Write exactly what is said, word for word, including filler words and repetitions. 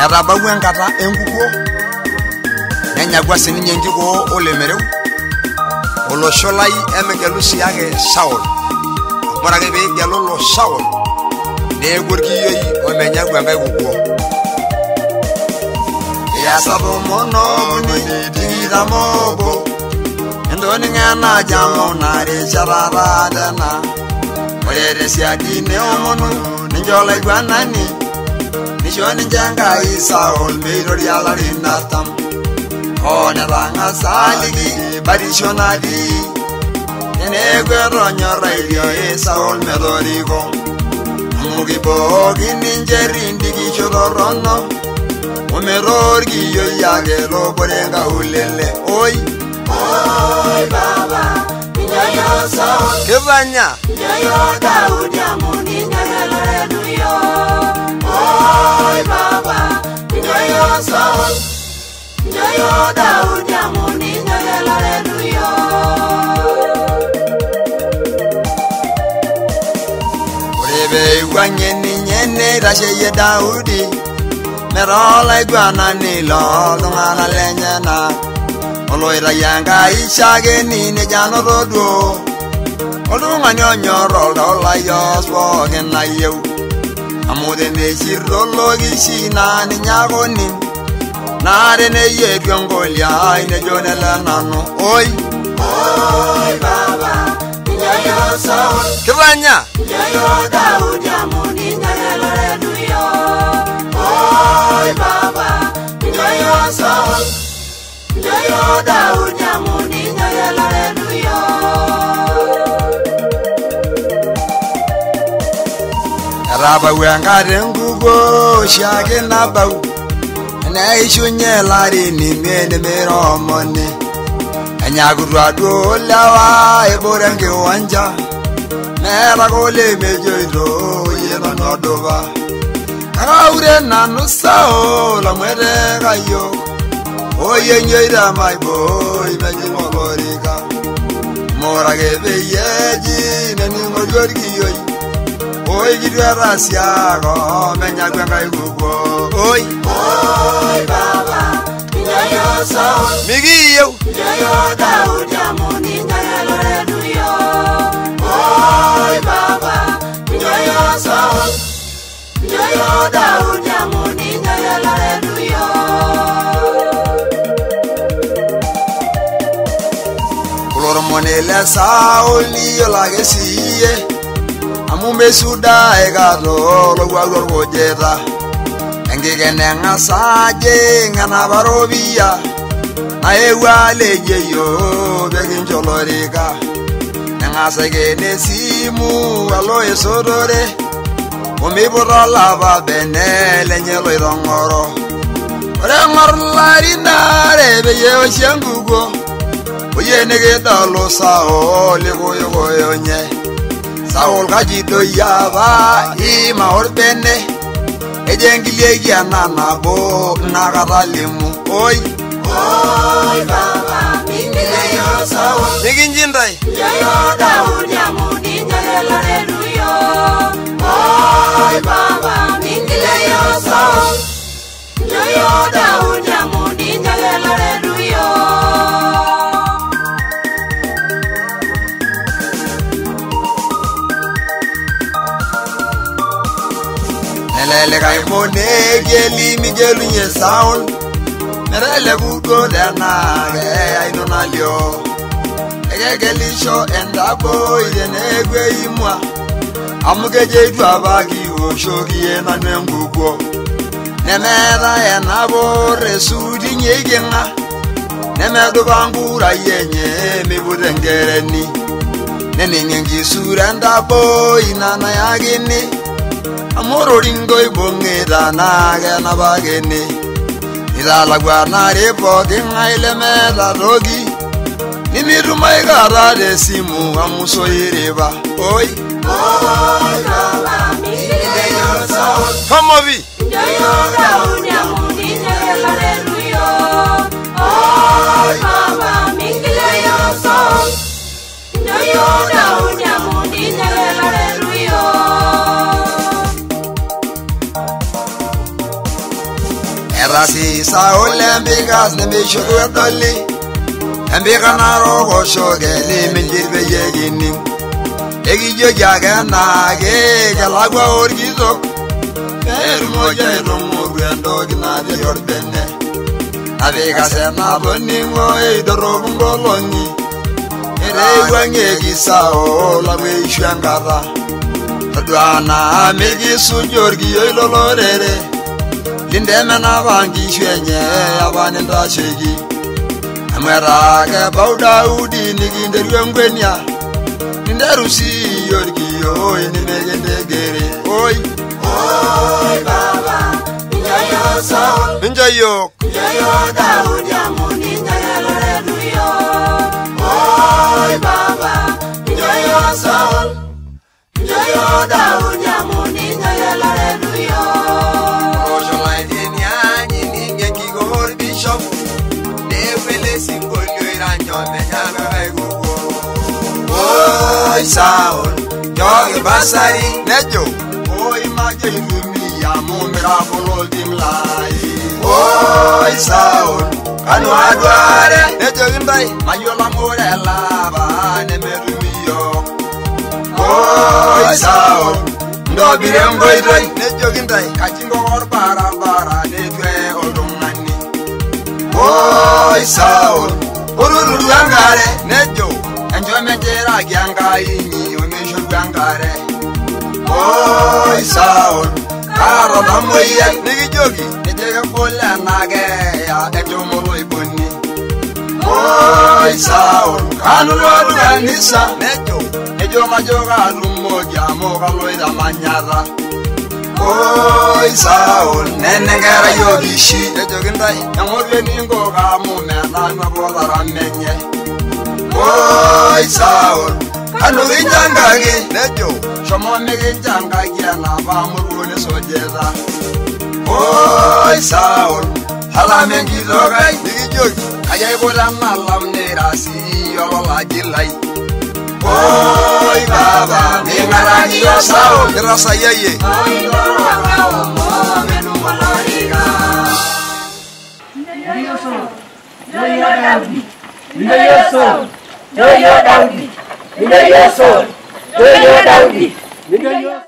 Etabawu enkata enkukuo nenyagua sininye enkikuo olemereu olosho lai emegelu siake Saul. Ore ake peegelu lo Saul neeku orkiyioi omenyagu enkae kukuo. Yasabomono tikitamoobo entoninga najamu narishara tena. Ore tesiadi neomonu ninche olaiguanani nisho ninche Enkai Saul meitoria larin artam. Oh netang'asa aliki batisho natii teneeku etonyora irio Saul metoriko amu kibooki ninche rindikisho torrono ometorkiyioi ake lobore nkaulele. Oi oi baba ninyoyo Saul kifanya ninyoyo Daudi amu ninyoyo Loreduyo. Oi baba ninyoyo Saul ninyoyo Daudi amu ninyoyo Loreduyo. Orebe igwanye ninye irasheyie Daudi merola igwanani lo lung'ana lenyena oloitayia Enkai shakeni nejanoto duo oltung'ani onyorr oltaulayos pookin nayieu amu teneshirro lokishi naa ninye akonim naa teneyietu engoliai nejo nele nanu. Oi oi baba ninyoyo Saul kifanya ninyoyo Daudi amu ninyoyo Loreduyo. Oi baba ninyoyo Saul ninyoyo Daudi amu ninyoyo Loreduyo. Etabawu enkata enkukuo oshiake nabau neishunye larin imiet nemeiromoni enyakutua duo lewa ebore enkiwanja meeta kole mejoito yie nanu odupa kakaure nanu Saul amu eteka yiok oye nyoita maiboi mejing olorika mora ake peyie eji nening'ori orkiyioi oi kitu etasiako menyaku enkae kukuo. Oi oi baba ninyoyo Saul mikiyieu ninyoyo Daudi amu ninyoyo Loreduyo. Oi baba ninyoyo Saul ninyoyo Daudi amu ninyoyo Loreduyo. kulormoni le Saul niyiolo ake siiyie amu mesuda ekato lowuaru orkujita enkikene eng'asa ajing enapa ropiyia naewuo alejeyio pekincho olorika neng'asa aikene esimu alo esotore omeiputa olapa bene lenye loitong'oro. Ore eng'or larin aare peyie ewoshi enkukuo oye nikidolu Saul ikoyokoyonye Saul kaji doi apa ima orbene ejo enkilieki ena nabo nakata limu. Oi oi baba ninyoyo Saul nikinjintai ninyoyo Daudi amu ninyoyo Loreduyo. Oi baba ninyoyo Saul ninyoyo Daudi amu ninyoyo Loreduyo. elelekae moneki elimigelunye Saul meteleku duo tenake aino nalio ekegelisho endaboi teneeku eimua amu kejeitu apa kiwoshokiyie nanu enkukuo nemeeta enapor esuti nye iking'a nemedupa nkurai enye meiput enkereni nening enkisura endaboi nanayakini amu ororingo ibung'ita naa kenapakini italakwanari pooking'ae lemeeta toki nimitum aikata tesimu amu soiripa. Oi oi baba ninyoyo Saul komovi ninyoyo Daudi amu ninyoyo Loreduyo. Oi baba ninyoyo Saul ninyoyo Daudi amu ninyoyo Loreduyo. Eji Saul embigas ne mishugu doli Embika na rogo shogeli minjirbe yegini Egi jojaga na ge galagwa orgizo Ermo jairo mugendo ginadi ordene Abiga sena boningo e dorogungo longi Ere wange Saul la mishangara Adwana megi sujorgi yolorere Linde mena vangi shwenye abane ndashegi Amera ke bauda udi niginde rwengwenya Linde rusi yorgi yo ni megende gere Oi Oi baba Njayo Saul Njayo Njayo Daudi amuni Njayo reduyo Oi baba Njayo Saul Njayo Daudi amuni Njayo reduyo Oi Saul, yogi basari nejo. Oi majirumi ya mumirabulo dimlai. Oi Saul, kanu adware nejo gindai mayola morela ba ne merumi yo. Oi Saul, ndo birembo idai nejo gindai kachingo or bara bara netwe odumani. Oi Saul, ururu yangare nejo. Enjo mejera gyanga inyi omisho gyangare Oi Saul Karo na moye nigi jogi Nejega kola nage ya ejo molo iboni Oi Saul Kanu loru ganisa Nejo Ejo majoga rumoja moga loida manyara Oi Saul Nenengara yogishi Ejo gindai Yamorwe ningo gamu mena Nwabola ramenye Oi Saul, kanu injangagi nejo, shomo injangagi na bamurune sojeza. Oi Saul, halame ngizogai digijogi, ayai bodan malam nerasi yolola jilai. Oi baba, ningaragi yo Saul, rasa yeye. Oi loranga umo menu maloriga. Njayo Saul, Njayo Daudi, Njayo Saul. Njayo Daudi, Njayo Saul, Njayo Daudi, Njayo